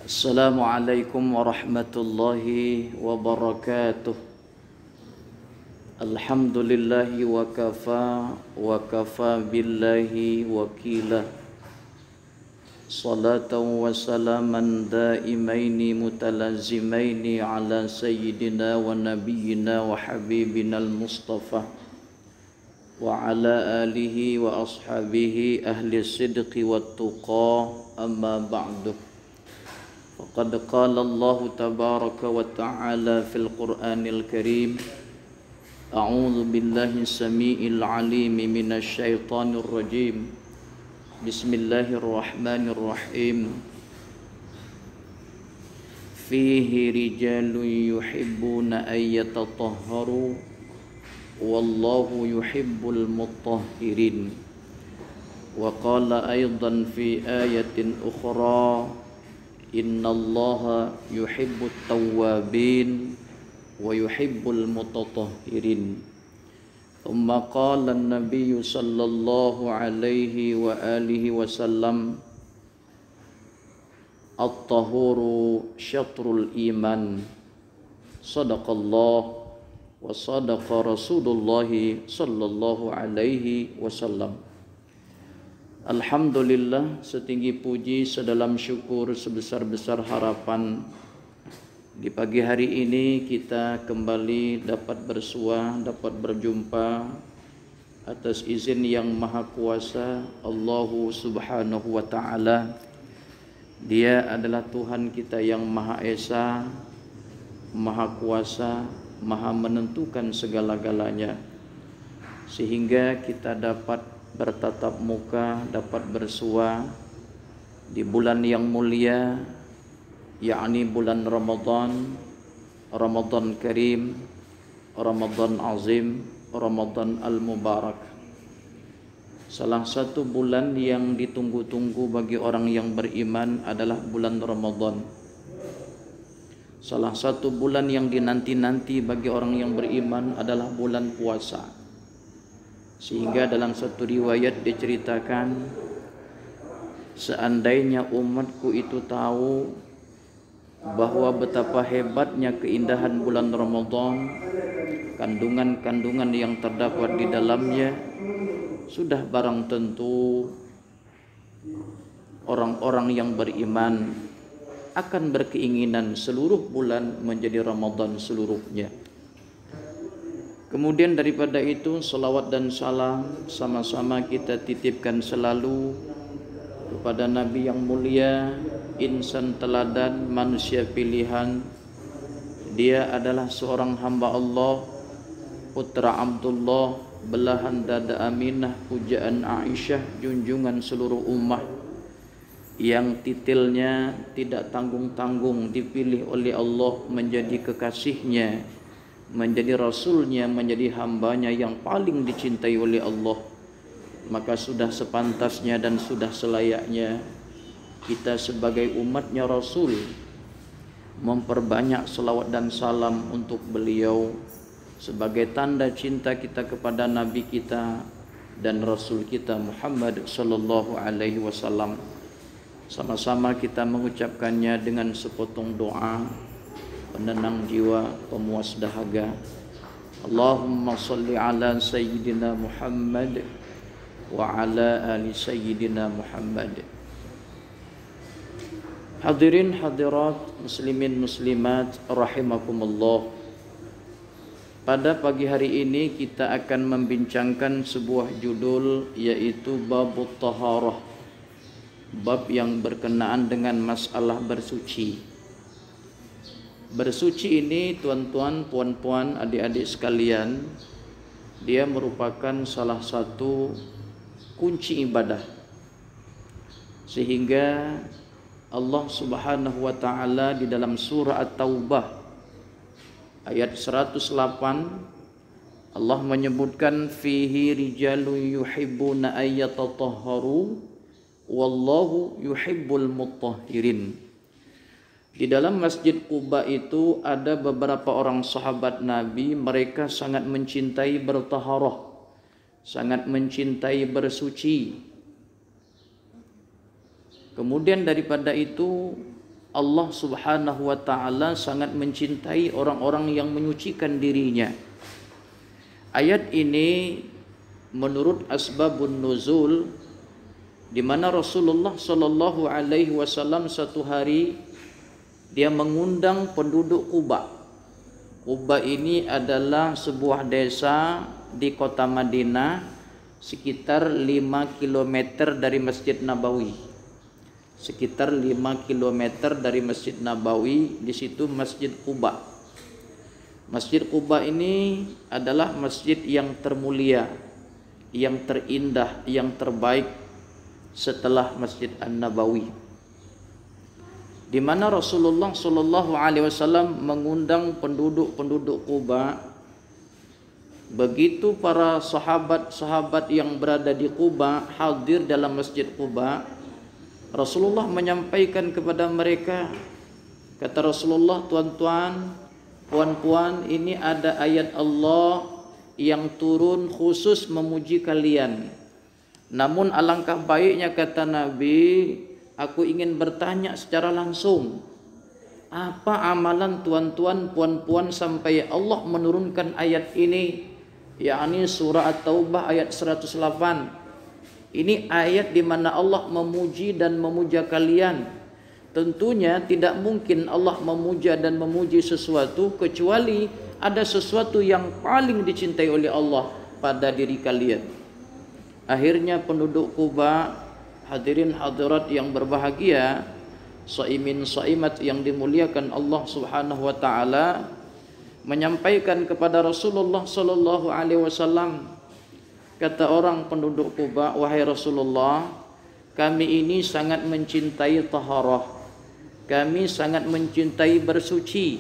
Assalamualaikum warahmatullahi wabarakatuh. Alhamdulillahi wa kafa billahi wakila. Salatan wa salaman daimaini mutalazimaini ala sayyidina wa nabiyyina wa habibina al-mustafa wa ala alihi wa ashabihi ahli sidqi wa tuqa, amma ba'du. Faqad qala Allah tabaraka wa ta'ala fil Qur'anil Karim, a'udzu billahi samii'il 'aliim minasy syaithanir rajim. Bismillahirrahmanirrahim. Fihi rijalun yuhibbuna an yatatahharu wallahu yuhibbul mutahhirin. Wa qala aidan fi ayatin ukhra, innallaha yuhibbut tawwabin wa yuhibbul mutatahhirin. Thumma qala an-nabiyyu sallallahu alaihi wa alihi wasallam, at-tahuru syatrul iman. Sadaqallah wa sadaqa Rasulullah sallallahu alaihi wasallam. Alhamdulillah, setinggi puji, sedalam syukur, sebesar-besar harapan, di pagi hari ini kita kembali dapat bersua, dapat berjumpa atas izin yang maha kuasa Allah subhanahu wa ta'ala. Dia adalah Tuhan kita yang maha esa, maha kuasa, maha menentukan segala-galanya, sehingga kita dapat bertatap muka, dapat bersua di bulan yang mulia, yakni bulan Ramadan, Ramadan Karim, Ramadan Azim, Ramadan Al-Mubarak. Salah satu bulan yang ditunggu-tunggu bagi orang yang beriman adalah bulan Ramadan. Salah satu bulan yang dinanti-nanti bagi orang yang beriman adalah bulan puasa. Sehingga dalam satu riwayat diceritakan, seandainya umatku itu tahu bahwa betapa hebatnya keindahan bulan Ramadan, kandungan-kandungan yang terdapat di dalamnya, sudah barang tentu orang-orang yang beriman akan berkeinginan seluruh bulan menjadi Ramadan seluruhnya. Kemudian daripada itu, salawat dan salam sama-sama kita titipkan selalu kepada Nabi yang mulia, insan teladan, manusia pilihan. Dia adalah seorang hamba Allah, putra Abdullah, belahan dada Aminah, pujaan Aisyah, junjungan seluruh ummah, yang titilnya tidak tanggung-tanggung dipilih oleh Allah menjadi kekasihnya, menjadi rasulnya, menjadi hambanya yang paling dicintai oleh Allah. Maka sudah sepantasnya dan sudah selayaknya kita sebagai umatnya Rasul memperbanyak selawat dan salam untuk beliau sebagai tanda cinta kita kepada Nabi kita dan Rasul kita Muhammad sallallahu alaihi wasallam. Sama-sama kita mengucapkannya dengan sepotong doa penenang jiwa, pemuas dahaga. Allahumma salli ala sayyidina Muhammad wa ala ali sayyidina Muhammad. Hadirin hadirat, muslimin muslimat rahimakumullah. Pada pagi hari ini kita akan membincangkan sebuah judul, yaitu Babut Taharah, bab yang berkenaan dengan masalah bersuci. Bersuci ini, tuan-tuan, puan-puan, adik-adik sekalian, dia merupakan salah satu kunci ibadah. Sehingga Allah Subhanahu wa ta'ala di dalam surah At-Taubah ayat 108, Allah menyebutkan fihi rijalun yuhibbuna ayyatatahharu wallahu yuhibbul mutahhirin. Di dalam Masjid Quba itu ada beberapa orang sahabat Nabi, mereka sangat mencintai bertaharah, sangat mencintai bersuci. Kemudian daripada itu Allah Subhanahu wa taala sangat mencintai orang-orang yang menyucikan dirinya. Ayat ini menurut asbabun nuzul, di mana Rasulullah sallallahu alaihi wasallam satu hari dia mengundang penduduk Quba. Quba ini adalah sebuah desa di kota Madinah, sekitar 5 km dari Masjid Nabawi. Sekitar 5 km dari Masjid Nabawi, di situ Masjid Quba. Masjid Quba ini adalah masjid yang termulia, yang terindah, yang terbaik setelah Masjid An-Nabawi, di mana Rasulullah Shallallahu Alaihi Wasallam mengundang penduduk Quba. Begitu para sahabat-sahabat yang berada di Quba hadir dalam Masjid Quba, Rasulullah menyampaikan kepada mereka, kata Rasulullah, tuan-tuan, puan-puan, ini ada ayat Allah yang turun khusus memuji kalian. Namun alangkah baiknya, kata Nabi, aku ingin bertanya secara langsung, apa amalan tuan-tuan, puan-puan sampai Allah menurunkan ayat ini, yakni surah At-Taubah ayat 108. Ini ayat di mana Allah memuji dan memuja kalian. Tentunya tidak mungkin Allah memuja dan memuji sesuatu kecuali ada sesuatu yang paling dicintai oleh Allah pada diri kalian. Akhirnya penduduk Quba, hadirin hadirat yang berbahagia, shaimin shaimat yang dimuliakan Allah Subhanahu wa taala, menyampaikan kepada Rasulullah sallallahu alaihi wasallam, kata orang penduduk Quba, wahai Rasulullah, kami ini sangat mencintai taharah, kami sangat mencintai bersuci.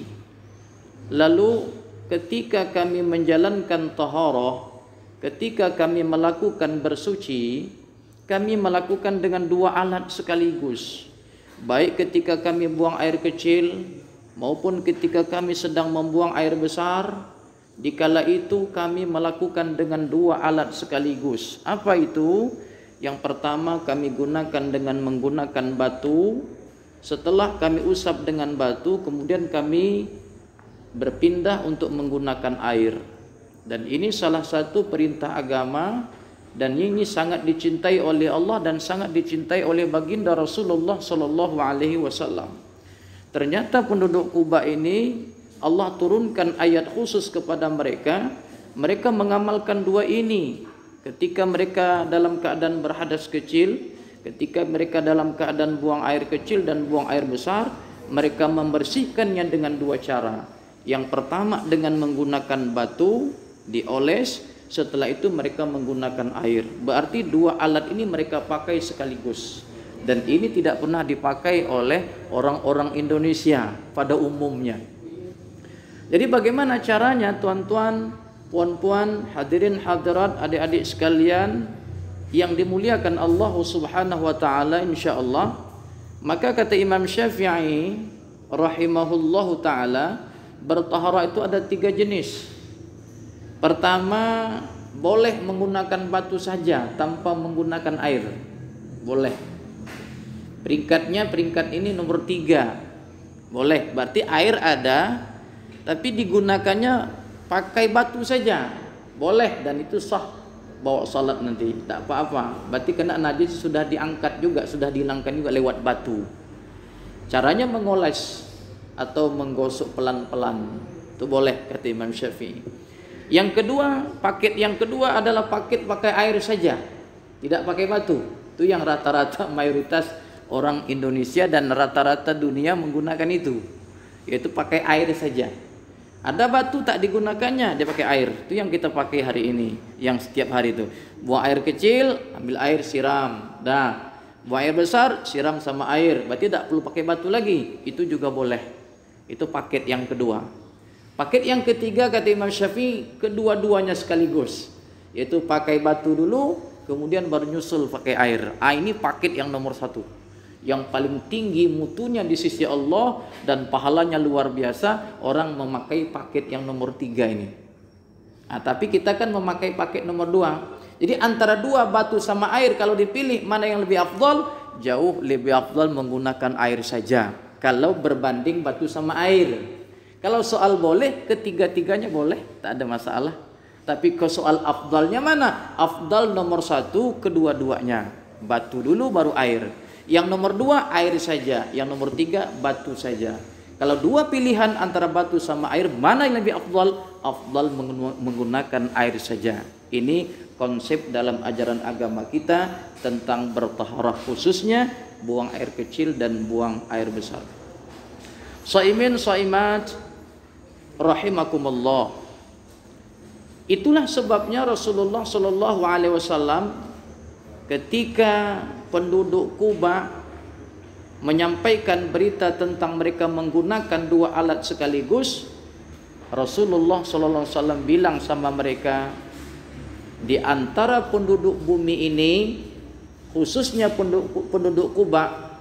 Lalu ketika kami menjalankan taharah, ketika kami melakukan bersuci, kami melakukan dengan dua alat sekaligus. Baik ketika kami buang air kecil maupun ketika kami sedang membuang air besar, dikala itu kami melakukan dengan dua alat sekaligus. Apa itu? Yang pertama, kami gunakan dengan menggunakan batu. Setelah kami usap dengan batu, kemudian kami berpindah untuk menggunakan air. Dan ini salah satu perintah agama, dan ini sangat dicintai oleh Allah dan sangat dicintai oleh baginda Rasulullah sallallahu alaihi wasallam. Ternyata penduduk Quba ini Allah turunkan ayat khusus kepada mereka. Mereka mengamalkan dua ini. Ketika mereka dalam keadaan berhadas kecil, ketika mereka dalam keadaan buang air kecil dan buang air besar, mereka membersihkannya dengan dua cara. Yang pertama dengan menggunakan batu, dioles, setelah itu mereka menggunakan air. Berarti dua alat ini mereka pakai sekaligus. Dan ini tidak pernah dipakai oleh orang-orang Indonesia pada umumnya. Jadi bagaimana caranya, tuan-tuan, puan-puan, hadirin hadirat, adik-adik sekalian yang dimuliakan Allah Subhanahu wa taala insyaallah? Maka kata Imam Syafi'i rahimahullahu taala, bertaharah itu ada 3 jenis. Pertama, boleh menggunakan batu saja tanpa menggunakan air. Boleh. Peringkat ini nomor 3. Boleh, berarti air ada, tapi digunakannya pakai batu saja. Boleh, dan itu sah. Bawa salat nanti, tak apa-apa. Berarti kena najis sudah diangkat juga, sudah dihilangkan juga lewat batu. Caranya mengoles atau menggosok pelan-pelan. Itu boleh, kata Imam Syafi'i. Yang kedua, paket yang kedua adalah paket pakai air saja, tidak pakai batu. Itu yang rata-rata mayoritas orang Indonesia dan rata-rata dunia menggunakan itu, yaitu pakai air saja. Ada batu tak digunakannya, dia pakai air. Itu yang kita pakai hari ini, yang setiap hari itu. Buang air kecil, ambil air, siram. Dah. Buang air besar, siram sama air. Berarti tak perlu pakai batu lagi. Itu juga boleh. Itu paket yang kedua. Paket yang ketiga kata Imam Syafi'i, kedua-duanya sekaligus, yaitu pakai batu dulu, kemudian baru nyusul pakai air. Ini paket yang nomor 1, yang paling tinggi mutunya di sisi Allah dan pahalanya luar biasa. Orang memakai paket yang nomor 3 ini. Tapi kita kan memakai paket nomor 2. Jadi antara 2 batu sama air, kalau dipilih mana yang lebih afdal? Jauh lebih afdal menggunakan air saja. kalau berbanding batu sama air. Kalau soal boleh, ketiga-tiganya boleh, tak ada masalah. Tapi ke soal afdalnya mana? Afdal nomor 1 kedua-duanya. Batu dulu baru air. Yang nomor 2 air saja. Yang nomor 3 batu saja. Kalau dua pilihan antara batu sama air, mana yang lebih afdal? Afdal menggunakan air saja. Ini konsep dalam ajaran agama kita tentang bertaharah, khususnya buang air kecil dan buang air besar. Shaimin shaimat rahimakumullah. Itulah sebabnya Rasulullah sallallahu alaihi wasallam ketika penduduk Kuba menyampaikan berita tentang mereka menggunakan dua alat sekaligus, Rasulullah sallallahu alaihi wasallam bilang sama mereka, di antara penduduk bumi ini, khususnya penduduk Kuba,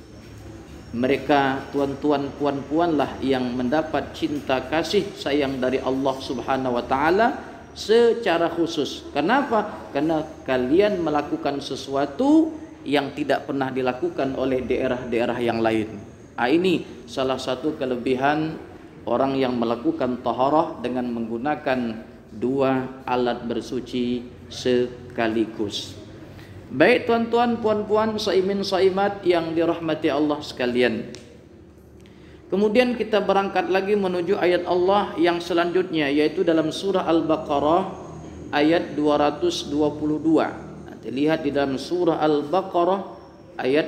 mereka tuan-tuan puan-puan lah yang mendapat cinta kasih sayang dari Allah Subhanahu wa taala secara khusus. Kenapa? Karena kalian melakukan sesuatu yang tidak pernah dilakukan oleh daerah-daerah yang lain. Ini salah satu kelebihan orang yang melakukan taharah dengan menggunakan dua alat bersuci sekaligus. Baik tuan-tuan, puan-puan, shaimin shaimat yang dirahmati Allah sekalian. Kemudian kita berangkat lagi menuju ayat Allah yang selanjutnya, yaitu dalam surah Al-Baqarah ayat 222. Lihat di dalam surah Al-Baqarah ayat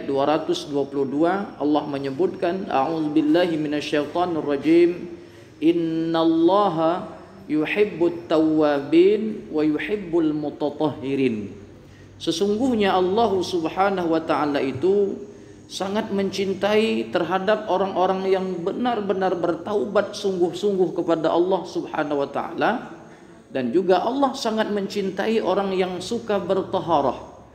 222, Allah menyebutkan, a'udzubillahi minasyaitonirrajim, innallaha yuhibbut tawwabin wa yuhibbul mutatahhirin. Sesungguhnya Allah Subhanahu wa taala itu sangat mencintai terhadap orang-orang yang benar-benar bertaubat sungguh-sungguh kepada Allah Subhanahu wa taala. Dan juga Allah sangat mencintai orang yang suka bertaharah.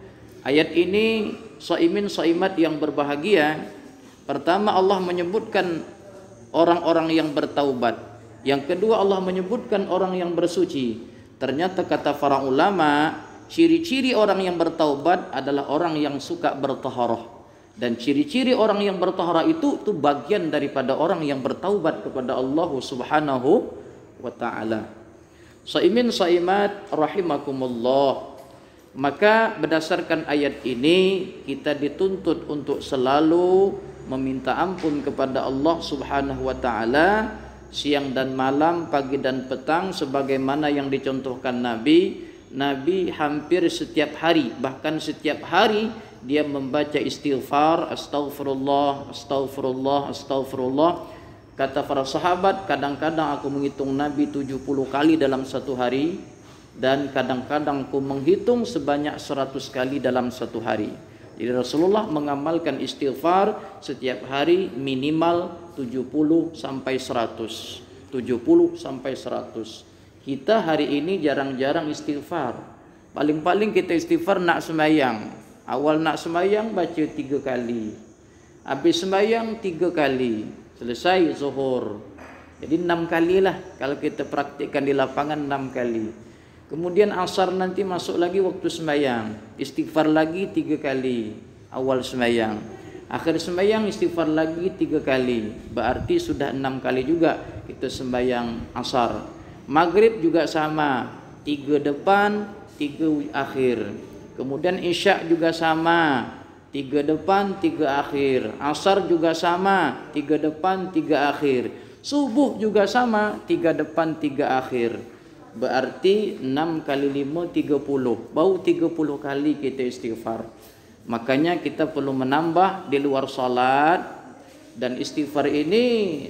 Ayat ini, shaimin shaimat yang berbahagia, pertama Allah menyebutkan orang-orang yang bertaubat. Yang kedua Allah menyebutkan orang yang bersuci. Ternyata kata para ulama, ciri-ciri orang yang bertaubat adalah orang yang suka bertaharah. Dan ciri-ciri orang yang bertaharah itu bagian daripada orang yang bertaubat kepada Allah Subhanahu wa taala. Shaimin shaimat rahimakumullah. Maka berdasarkan ayat ini kita dituntut untuk selalu meminta ampun kepada Allah Subhanahu wa taala siang dan malam, pagi dan petang, sebagaimana yang dicontohkan Nabi. Nabi hampir setiap hari, bahkan setiap hari dia membaca istighfar, astaghfirullah, astaghfirullah, astaghfirullah. Kata para sahabat, kadang-kadang aku menghitung Nabi 70 kali dalam satu hari, dan kadang-kadang aku menghitung sebanyak 100 kali dalam satu hari. Jadi Rasulullah mengamalkan istighfar setiap hari minimal 70 sampai 100. 70 sampai 100. Kita hari ini jarang-jarang istighfar. Paling-paling kita istighfar nak sembahyang. Awal nak sembahyang baca 3 kali. Habis sembahyang 3 kali. Selesai zuhur. Jadi 6 kali lah kalau kita praktikkan di lapangan, 6 kali. Kemudian asar nanti masuk lagi waktu sembahyang, istighfar lagi 3 kali awal sembahyang. Akhir sembahyang istighfar lagi 3 kali. Berarti sudah 6 kali juga kita sembahyang asar. Maghrib juga sama, 3 depan, 3 akhir. Kemudian isya juga sama, 3 depan, 3 akhir. Asar juga sama, 3 depan, 3 akhir. Subuh juga sama, 3 depan, 3 akhir. Berarti 6 kali 5, 30. Baru 30 kali kita istighfar. Makanya kita perlu menambah di luar salat. Dan istighfar ini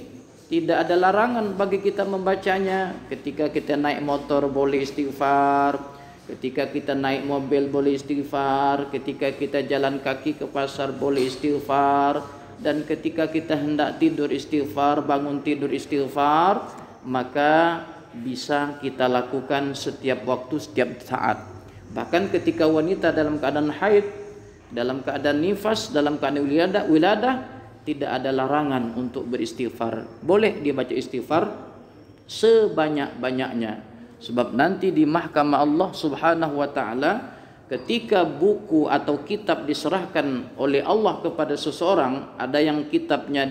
tidak ada larangan bagi kita membacanya. Ketika kita naik motor boleh istighfar. Ketika kita naik mobil boleh istighfar. Ketika kita jalan kaki ke pasar boleh istighfar. Dan ketika kita hendak tidur istighfar, bangun tidur istighfar, maka bisa kita lakukan setiap waktu, setiap saat. Bahkan ketika wanita dalam keadaan haid, dalam keadaan nifas, dalam keadaan wiladah, tidak ada larangan untuk beristighfar. Boleh dia baca istighfar sebanyak-banyaknya. Sebab nanti di mahkamah Allah Subhanahu wa taala ketika buku atau kitab diserahkan oleh Allah kepada seseorang, ada yang kitabnya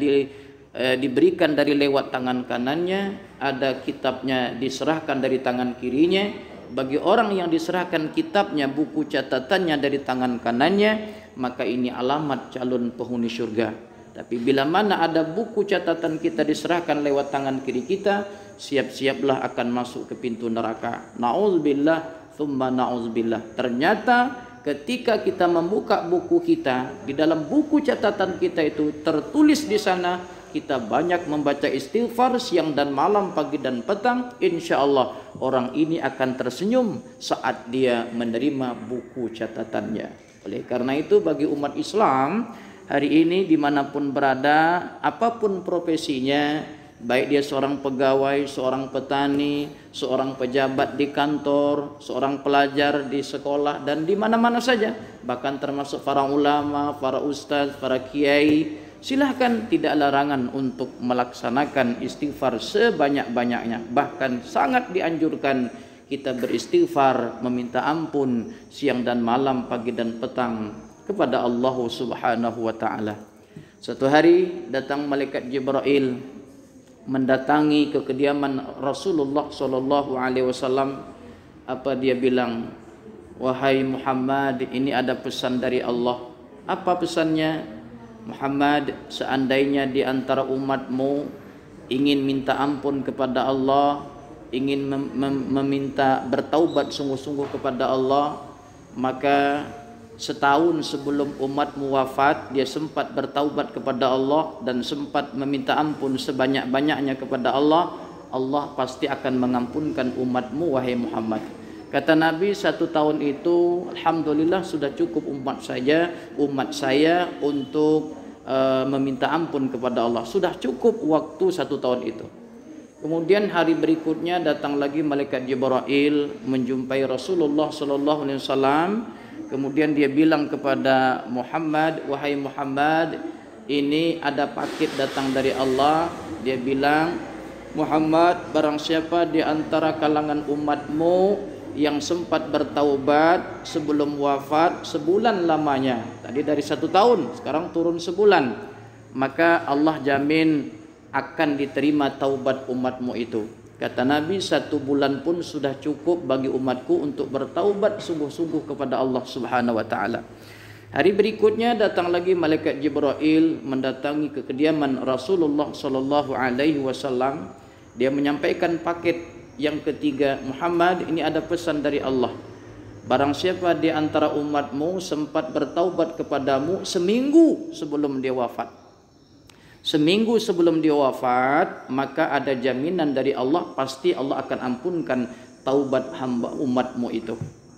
diberikan dari lewat tangan kanannya, ada kitabnya diserahkan dari tangan kirinya. Bagi orang yang diserahkan kitabnya, buku catatannya dari tangan kanannya, maka ini alamat calon penghuni surga. Tapi bila mana ada buku catatan kita diserahkan lewat tangan kiri kita, siap-siaplah akan masuk ke pintu neraka. Na'udzubillah, thumma na'udzubillah. Ternyata ketika kita membuka buku kita, di dalam buku catatan kita itu tertulis di sana, kita banyak membaca istighfar siang dan malam, pagi dan petang, insya Allah orang ini akan tersenyum saat dia menerima buku catatannya. Oleh karena itu, bagi umat Islam hari ini dimanapun berada, apapun profesinya, baik dia seorang pegawai, seorang petani, seorang pejabat di kantor, seorang pelajar di sekolah, dan di mana-mana saja, bahkan termasuk para ulama, para ustaz, para kiai, silahkan, tidak larangan untuk melaksanakan istighfar sebanyak-banyaknya. Bahkan sangat dianjurkan kita beristighfar, meminta ampun siang dan malam, pagi dan petang kepada Allah Subhanahu wa taala. Suatu hari datang malaikat Jibril mendatangi ke kediaman Rasulullah sallallahu alaihi wasallam. Apa dia bilang? Wahai Muhammad, ini ada pesan dari Allah. Apa pesannya? Muhammad, seandainya di antara umatmu ingin minta ampun kepada Allah, ingin meminta bertaubat sungguh-sungguh kepada Allah, maka setahun sebelum umatmu wafat, dia sempat bertaubat kepada Allah dan sempat meminta ampun sebanyak-banyaknya kepada Allah, Allah pasti akan mengampunkan umatmu, wahai Muhammad. Kata Nabi, 1 tahun itu alhamdulillah sudah cukup umat saya untuk meminta ampun kepada Allah. Sudah cukup waktu 1 tahun itu. Kemudian hari berikutnya datang lagi malaikat Jibril menjumpai Rasulullah sallallahu alaihi wasallam. Kemudian dia bilang kepada Muhammad, wahai Muhammad, ini ada paket datang dari Allah. Dia bilang, Muhammad, barang siapa di antara kalangan umatmu yang sempat bertaubat sebelum wafat sebulan lamanya, tadi dari 1 tahun, sekarang turun sebulan, maka Allah jamin akan diterima taubat umatmu itu. Kata Nabi, 1 bulan pun sudah cukup bagi umatku untuk bertaubat sungguh-sungguh kepada Allah Subhanahu wa taala. Hari berikutnya datang lagi malaikat Jibril mendatangi ke kediaman Rasulullah sallallahu alaihi wasallam. Dia menyampaikan paket yang ketiga, Muhammad, ini ada pesan dari Allah. Barang siapa di antara umatmu sempat bertaubat kepadamu seminggu sebelum dia wafat, seminggu sebelum dia wafat, maka ada jaminan dari Allah, pasti Allah akan ampunkan taubat hamba umatmu itu.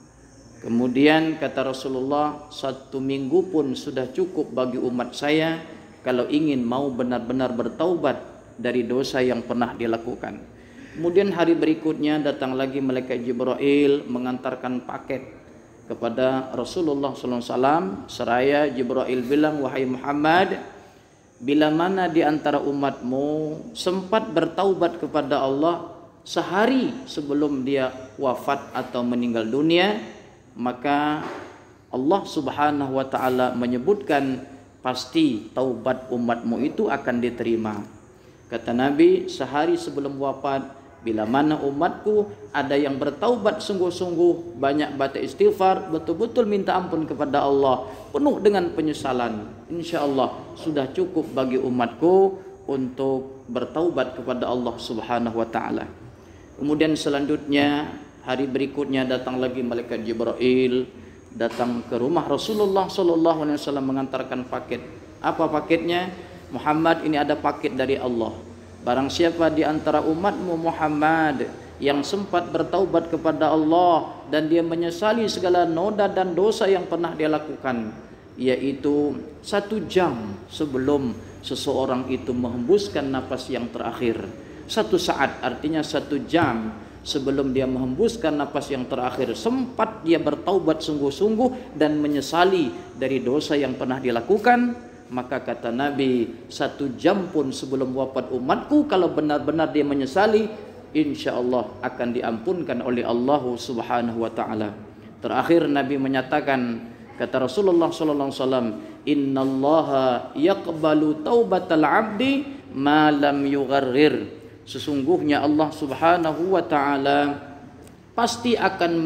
Kemudian kata Rasulullah, 1 minggu pun sudah cukup bagi umat saya kalau ingin mau benar-benar bertaubat dari dosa yang pernah dilakukan. Kemudian hari berikutnya datang lagi malaikat Jibril mengantarkan paket kepada Rasulullah sallallahu alaihi wasallam. Seraya Jibril bilang, wahai Muhammad, bila mana di antara umatmu sempat bertaubat kepada Allah sehari sebelum dia wafat atau meninggal dunia, maka Allah Subhanahu wa taala menyebutkan pasti taubat umatmu itu akan diterima. Kata Nabi, sehari sebelum wafat, bila mana umatku ada yang bertaubat sungguh-sungguh, banyak baca istighfar, betul-betul minta ampun kepada Allah, penuh dengan penyesalan, insya Allah sudah cukup bagi umatku untuk bertaubat kepada Allah Subhanahu wa taala. Kemudian selanjutnya hari berikutnya datang lagi malaikat Jibril datang ke rumah Rasulullah sallallahu alaihi wasallam mengantarkan paket. Apa paketnya? Muhammad, ini ada paket dari Allah. Barang siapa di antara umatmu Muhammad yang sempat bertaubat kepada Allah dan dia menyesali segala noda dan dosa yang pernah dia lakukan, yaitu 1 jam sebelum seseorang itu menghembuskan nafas yang terakhir. 1 saat artinya 1 jam sebelum dia menghembuskan nafas yang terakhir, sempat dia bertaubat sungguh-sungguh dan menyesali dari dosa yang pernah dilakukan, maka kata Nabi, 1 jam pun sebelum wafat umatku, kalau benar-benar dia menyesali, insya Allah akan diampunkan oleh Allah Subhanahu wa taala. Terakhir Nabi menyatakan, kata Rasulullah sallallahu alaihi wasallam, "Innallaha yaqbalu taubatal 'abdi ma lam yugharrir." Sesungguhnya Allah Subhanahu wa taala pasti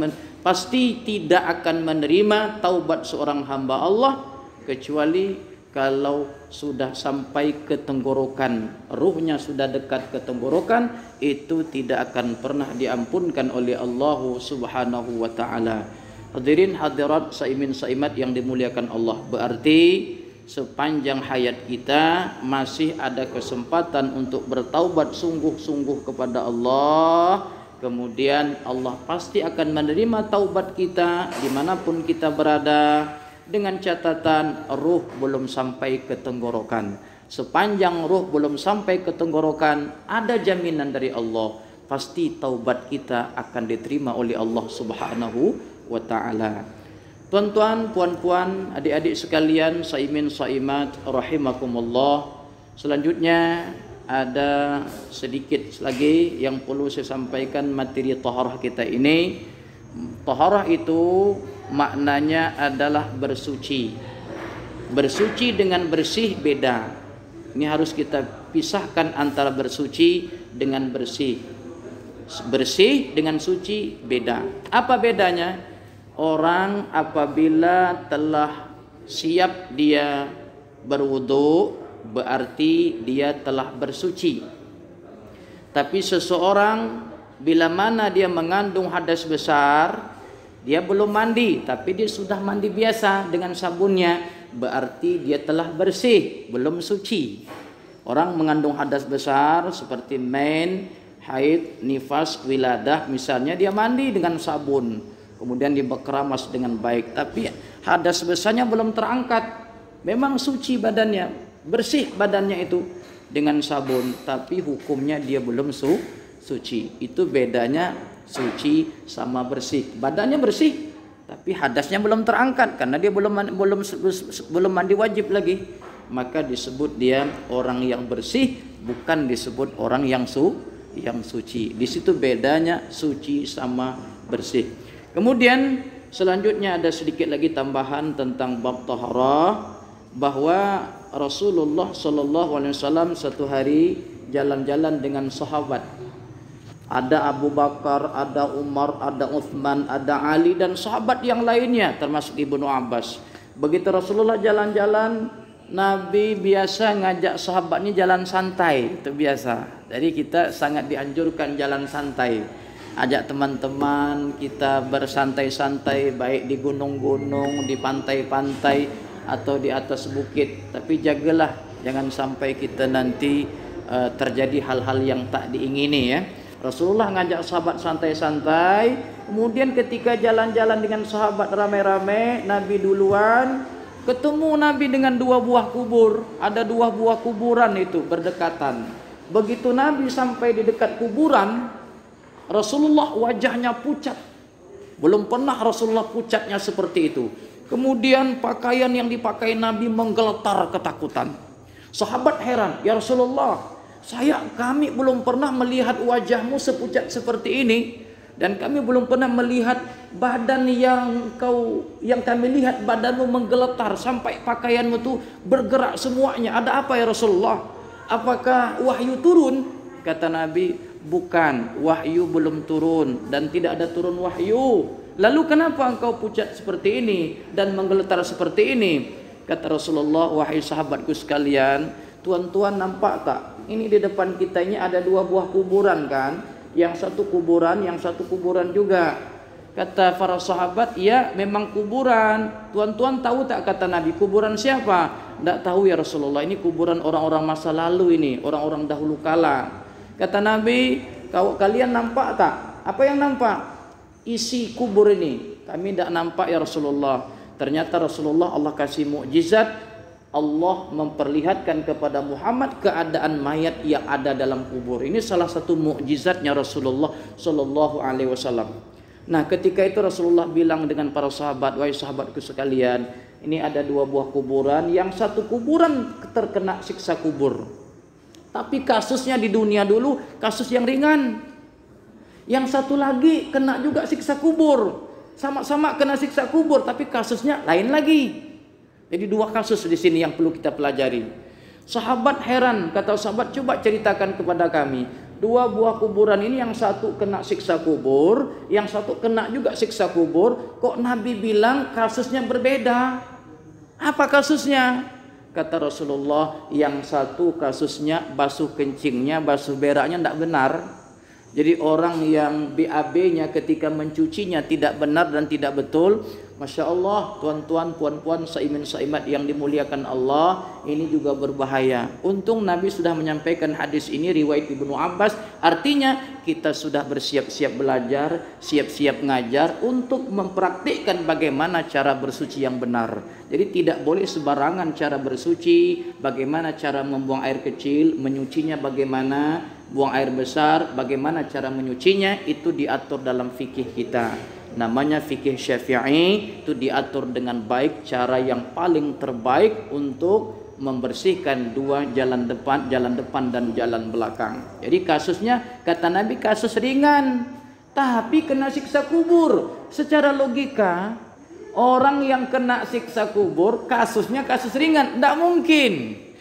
tidak akan menerima taubat seorang hamba Allah kecuali kalau sudah sampai ke tenggorokan, ruhnya sudah dekat ke tenggorokan, itu tidak akan pernah diampunkan oleh Allah Subhanahu wa taala. Hadirin hadirat saimin saimat yang dimuliakan Allah, berarti sepanjang hayat kita masih ada kesempatan untuk bertaubat sungguh-sungguh kepada Allah. Kemudian Allah pasti akan menerima taubat kita dimanapun kita berada, dengan catatan ruh belum sampai ke tenggorokan. Sepanjang ruh belum sampai ke tenggorokan, ada jaminan dari Allah, pasti taubat kita akan diterima oleh Allah Subhanahu wa ta'ala. Tuan-tuan, puan-puan, adik-adik sekalian, saimin saimat rahimakumullah. Selanjutnya ada sedikit lagi yang perlu saya sampaikan materi taharah kita ini. Taharah itu maknanya adalah bersuci. Bersuci dengan bersih beda. Ini harus kita pisahkan antara bersuci dengan bersih. Bersih dengan suci beda. Apa bedanya? Orang apabila telah siap dia berwudu, berarti dia telah bersuci. Tapi seseorang bila mana dia mengandung hadas besar, dia belum mandi, tapi dia sudah mandi biasa dengan sabunnya, berarti dia telah bersih, belum suci. Orang mengandung hadas besar seperti main, haid, nifas, wiladah misalnya, dia mandi dengan sabun, kemudian dibekeramas dengan baik, tapi hadas besarnya belum terangkat, memang suci badannya, bersih badannya itu dengan sabun, tapi hukumnya dia belum suci. Itu bedanya suci sama bersih. Badannya bersih tapi hadasnya belum terangkat karena dia belum mandi wajib lagi, maka disebut dia orang yang bersih, bukan disebut orang yang suci. Di situ bedanya suci sama bersih. Kemudian selanjutnya ada sedikit lagi tambahan tentang bab taharah, bahwa Rasulullah sallallahu alaihi wasallam satu hari jalan-jalan dengan sahabat. Ada Abu Bakar, ada Umar, ada Uthman, ada Ali, dan sahabat yang lainnya termasuk Ibnu Abbas. Begitu Rasulullah jalan-jalan, Nabi biasa ngajak sahabatnya jalan santai, itu biasa. Jadi kita sangat dianjurkan jalan santai. Ajak teman-teman kita bersantai-santai, baik di gunung-gunung, di pantai-pantai, atau di atas bukit. Tapi jagalah jangan sampai kita nanti terjadi hal-hal yang tak diingini ya. Rasulullah ngajak sahabat santai-santai, kemudian ketika jalan-jalan dengan sahabat ramai-ramai, Nabi duluan, ketemu Nabi dengan dua buah kubur. Ada dua buah kuburan itu berdekatan. Begitu Nabi sampai di dekat kuburan, Rasulullah wajahnya pucat. Belum pernah Rasulullah pucatnya seperti itu. Kemudian pakaian yang dipakai Nabi menggeletar ketakutan. Sahabat heran, "Ya Rasulullah, kami belum pernah melihat wajahmu sepucat seperti ini, dan kami belum pernah melihat badan yang kami lihat badanmu menggeletar sampai pakaianmu tuh bergerak semuanya. Ada apa ya Rasulullah? Apakah wahyu turun?" Kata Nabi, "Bukan, wahyu belum turun dan tidak ada turun wahyu. Lalu kenapa engkau pucat seperti ini dan menggeletar seperti ini?" Kata Rasulullah, "Wahai sahabatku sekalian, tuan-tuan nampak tak? Ini di depan kita ini ada dua buah kuburan kan? Yang satu kuburan, yang satu kuburan juga." Kata para sahabat, "Ya, memang kuburan. Tuan-tuan tahu tak?" Kata Nabi, "Kuburan siapa?" "Tidak tahu ya Rasulullah, ini kuburan orang-orang masa lalu ini, orang-orang dahulu kala." Kata Nabi, "Kalian nampak tak? Apa yang nampak? Isi kubur ini." "Kami tidak nampak ya Rasulullah." Ternyata Rasulullah Allah kasih mukjizat, Allah memperlihatkan kepada Muhammad keadaan mayat yang ada dalam kubur. Ini salah satu mukjizatnya Rasulullah sallallahu alaihi wasallam. Nah, ketika itu Rasulullah bilang dengan para sahabat, "Wahai sahabatku sekalian, ini ada dua buah kuburan. Yang satu kuburan terkena siksa kubur, tapi kasusnya di dunia dulu kasus yang ringan. Yang satu lagi kena juga siksa kubur, sama-sama kena siksa kubur, tapi kasusnya lain lagi. Jadi dua kasus di sini yang perlu kita pelajari. Sahabat heran, kata sahabat, coba ceritakan kepada kami. Dua buah kuburan ini, yang satu kena siksa kubur, yang satu kena juga siksa kubur. Kok Nabi bilang kasusnya berbeda? Apa kasusnya? Kata Rasulullah, yang satu kasusnya basuh kencingnya, basuh beraknya tidak benar. Jadi orang yang BAB-nya ketika mencucinya tidak benar dan tidak betul, Masya Allah, tuan-tuan, puan-puan, saimin saimat yang dimuliakan Allah, ini juga berbahaya. Untung Nabi sudah menyampaikan hadis ini, riwayat Ibnu Abbas. Artinya kita sudah bersiap-siap belajar, siap-siap ngajar untuk mempraktikkan bagaimana cara bersuci yang benar. Jadi tidak boleh sembarangan cara bersuci, bagaimana cara membuang air kecil, menyucinya bagaimana, buang air besar, bagaimana cara menyucinya, itu diatur dalam fikih kita. Namanya fikih Syafi'i, itu diatur dengan baik, cara yang paling terbaik untuk membersihkan dua jalan depan dan jalan belakang. Jadi kasusnya, kata Nabi, kasus ringan, tapi kena siksa kubur. Secara logika, orang yang kena siksa kubur kasusnya kasus ringan, tidak mungkin.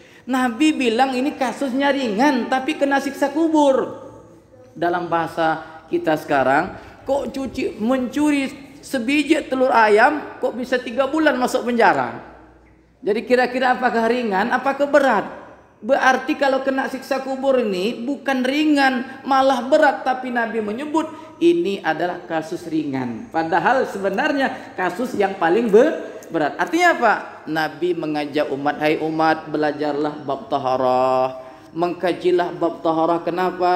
Nabi bilang ini kasusnya ringan tapi kena siksa kubur. Dalam bahasa kita sekarang, kok mencuri sebiji telur ayam kok bisa 3 bulan masuk penjara. Jadi kira-kira apakah ringan, apakah berat? Berarti kalau kena siksa kubur ini bukan ringan, malah berat. Tapi Nabi menyebut ini adalah kasus ringan, padahal sebenarnya kasus yang paling berat. Artinya apa? Nabi mengajak umat, hai umat, belajarlah bab taharah, mengkajilah bab taharah. Kenapa?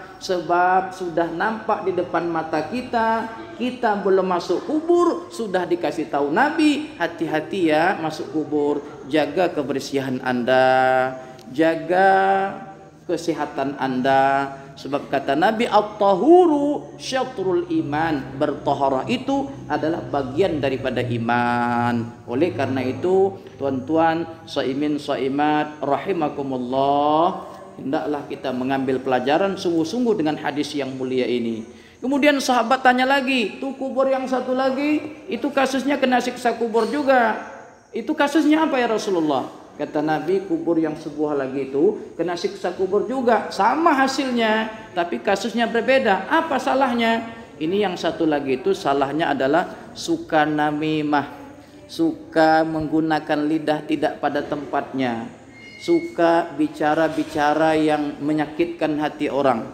Sebab sudah nampak di depan mata kita, kita belum masuk kubur, sudah dikasih tahu Nabi, hati-hati ya masuk kubur, jaga kebersihan Anda, jaga kesehatan Anda. Sebab kata Nabi, at-tahuru syatrul iman, bertaharah itu adalah bagian daripada iman. Oleh karena itu, tuan-tuan, saimin saimat rahimakumullah, hendaklah kita mengambil pelajaran sungguh-sungguh dengan hadis yang mulia ini. Kemudian sahabat tanya lagi, tuh kubur yang satu lagi, itu kasusnya kena siksa kubur juga. Itu kasusnya apa ya Rasulullah? Kata Nabi, kubur yang sebuah lagi itu kena siksa kubur juga, sama hasilnya, tapi kasusnya berbeda. Apa salahnya? Ini yang satu lagi itu salahnya adalah suka namimah, suka menggunakan lidah tidak pada tempatnya, suka bicara-bicara yang menyakitkan hati orang.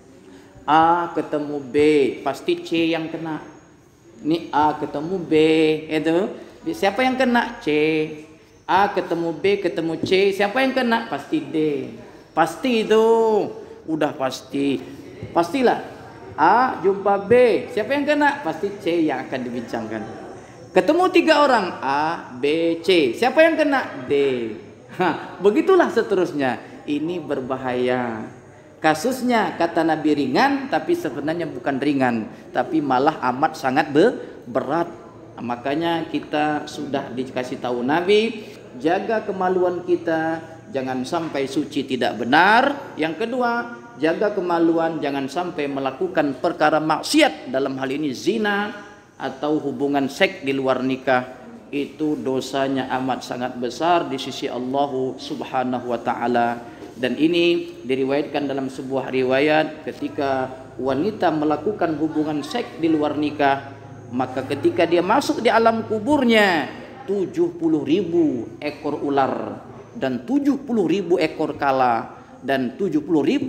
A ketemu B, pasti C yang kena. Ini A ketemu B, itu siapa yang kena? C. A ketemu B ketemu C, siapa yang kena? Pasti D. Pasti itu, udah pasti. Pastilah. A jumpa B, siapa yang kena? Pasti C yang akan dibincangkan. Ketemu 3 orang, A, B, C, siapa yang kena? D. Begitulah seterusnya. Ini berbahaya. Kasusnya kata Nabi ringan, tapi sebenarnya bukan ringan, tapi malah amat sangat berat. Makanya kita sudah dikasih tahu Nabi, jaga kemaluan kita, jangan sampai suci tidak benar. Yang kedua, jaga kemaluan, jangan sampai melakukan perkara maksiat, dalam hal ini zina atau hubungan seks di luar nikah. Itu dosanya amat sangat besar di sisi Allah Subhanahu wa taala. Dan ini diriwayatkan dalam sebuah riwayat, ketika wanita melakukan hubungan seks di luar nikah, maka ketika dia masuk di alam kuburnya, 70.000 ekor ular dan 70.000 ekor kala dan 70.000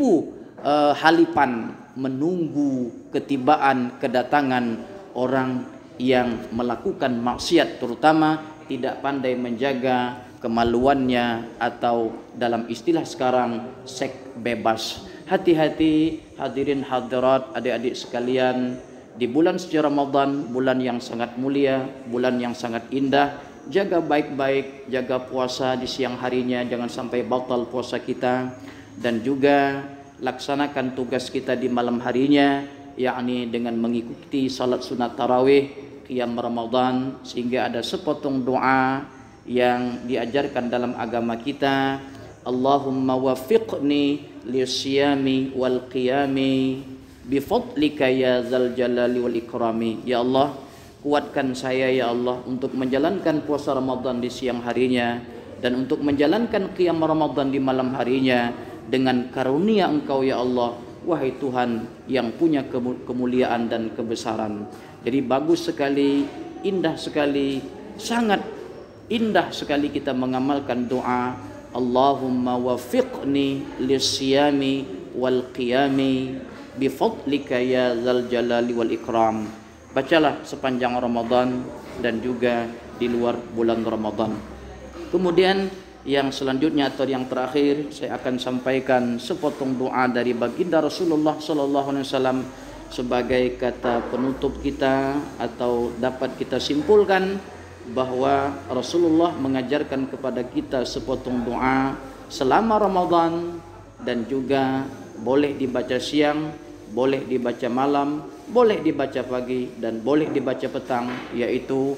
halipan menunggu ketibaan kedatangan orang yang melakukan maksiat, terutama tidak pandai menjaga kemaluannya, atau dalam istilah sekarang seks bebas. Hati-hati hadirin hadirat, adik-adik sekalian, di bulan suci Ramadan, bulan yang sangat mulia, bulan yang sangat indah, jaga baik-baik, jaga puasa di siang harinya, jangan sampai batal puasa kita, dan juga laksanakan tugas kita di malam harinya, yakni dengan mengikuti salat sunat tarawih, qiyam Ramadan, sehingga ada sepotong doa yang diajarkan dalam agama kita. Allahumma waffiqni lisyami wal qiyami bifadlika ya zal jalali wal ikrami. Ya Allah, kuatkan saya ya Allah untuk menjalankan puasa Ramadan di siang harinya dan untuk menjalankan qiyam Ramadan di malam harinya dengan karunia Engkau ya Allah, wahai Tuhan yang punya kemuliaan dan kebesaran. Jadi bagus sekali, indah sekali, sangat indah sekali kita mengamalkan doa Allahumma wafiqni lisyami wal qiyami bifadlika ya dzal jalali wal ikram. Bacalah sepanjang Ramadan dan juga di luar bulan Ramadan. Kemudian yang selanjutnya atau yang terakhir saya akan sampaikan sepotong doa dari baginda Rasulullah sallallahu alaihi wasallam sebagai kata penutup kita, atau dapat kita simpulkan bahwa Rasulullah mengajarkan kepada kita sepotong doa selama Ramadan dan juga boleh dibaca siang, boleh dibaca malam, boleh dibaca pagi dan boleh dibaca petang, yaitu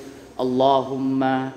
Allahumma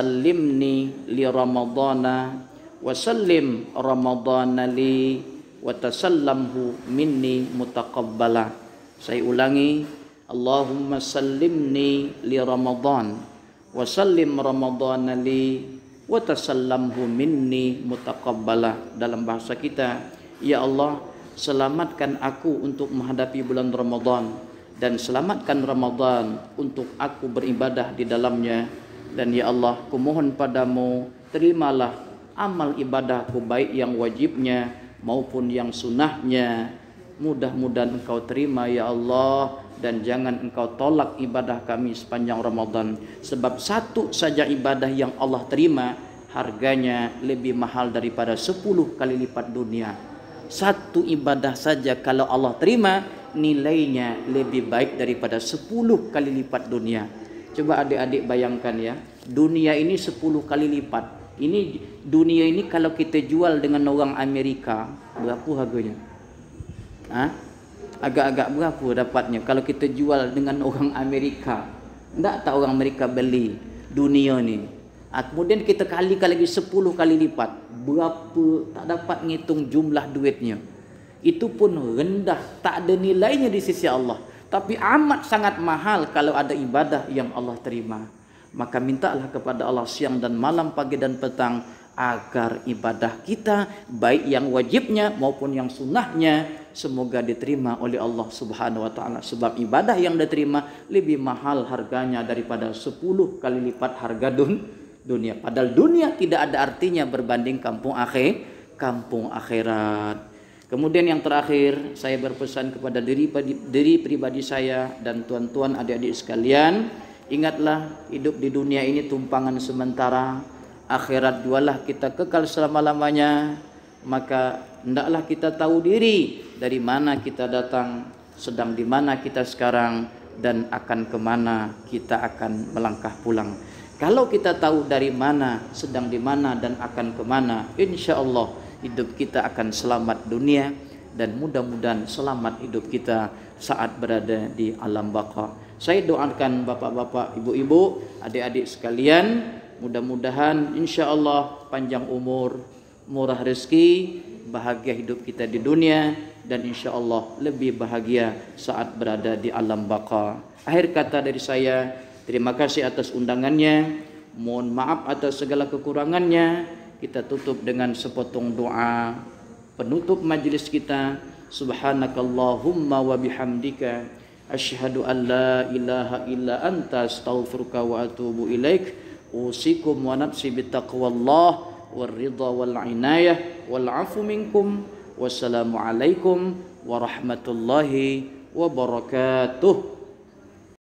sallimni li ramadana wa sallim ramadana li wa tasallamhu minni mutaqabbala. Saya ulangi, Allahumma sallimni li ramadan wa sallim ramadana li wa tasallamhu minni mutaqabbala. Dalam bahasa kita, ya Allah, selamatkan aku untuk menghadapi bulan Ramadan dan selamatkan Ramadan untuk aku beribadah di dalamnya. Dan ya Allah, kumohon padamu, terimalah amal ibadahku baik yang wajibnya maupun yang sunnahnya. Mudah-mudahan Engkau terima ya Allah, dan jangan Engkau tolak ibadah kami sepanjang Ramadan. Sebab satu saja ibadah yang Allah terima harganya lebih mahal daripada 10 kali lipat dunia. Satu ibadah saja kalau Allah terima nilainya lebih baik daripada 10 kali lipat dunia. Coba adik-adik bayangkan ya, dunia ini 10 kali lipat. Ini dunia ini kalau kita jual dengan orang Amerika, berapa harganya? Agak-agak berapa dapatnya kalau kita jual dengan orang Amerika? Enggak tak orang Amerika beli dunia ni. Kemudian kita kalikan lagi 10 kali lipat, berapa tak dapat ngitung jumlah duitnya. Itu pun rendah, tak ada nilainya di sisi Allah. Tapi amat sangat mahal kalau ada ibadah yang Allah terima. Maka mintalah kepada Allah siang dan malam, pagi dan petang, agar ibadah kita baik yang wajibnya maupun yang sunnahnya semoga diterima oleh Allah Subhanahu wa taala. Sebab ibadah yang diterima lebih mahal harganya daripada 10 kali lipat harga dunia. Padahal dunia tidak ada artinya berbanding kampung akhirat. Kemudian yang terakhir, saya berpesan kepada diri pribadi saya dan tuan-tuan adik-adik sekalian, ingatlah hidup di dunia ini tumpangan sementara, akhirat jualah kita kekal selama-lamanya. Maka hendaklah kita tahu diri dari mana kita datang, sedang di mana kita sekarang, dan akan kemana kita akan melangkah pulang. Kalau kita tahu dari mana, sedang di mana, dan akan kemana, insya Allah hidup kita akan selamat dunia, dan mudah-mudahan selamat hidup kita saat berada di alam baka. Saya doakan bapak-bapak, ibu-ibu, adik-adik sekalian, mudah-mudahan insya Allah panjang umur, murah rezeki, bahagia hidup kita di dunia, dan insya Allah lebih bahagia saat berada di alam baka. Akhir kata dari saya, terima kasih atas undangannya, mohon maaf atas segala kekurangannya. Kita tutup dengan sepotong doa penutup majlis kita. Subhanakallahumma wa bihamdika asyhadu an la ilaha illa anta astaghfiruka wa atubu ilaik. Usikum wa nafsi bittaqwallah wal ridha wal inayah wal afu minkum. Wassalamu alaikum warahmatullahi wabarakatuh.